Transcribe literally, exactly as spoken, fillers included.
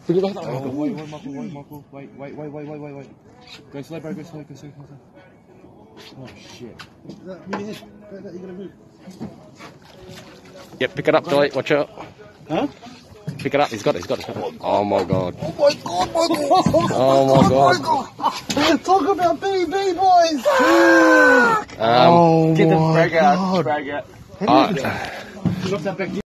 Pick it back up. Oh, wait, wait, Michael, wait, Michael, wait, wait, wait, wait, wait, wait, wait. Go slow, bro, go slow, go slow, go slow. Oh, shit. That, move your head. That, that, you're gonna move. Yep, pick it up, Joy. Watch out. Huh? Pick it up. He's got it. He's got it. Oh my god. Oh my god, Michael! Oh my god. Talk about B B, boys! Um, Get the my drag out, God. drag out. uh, You got that back.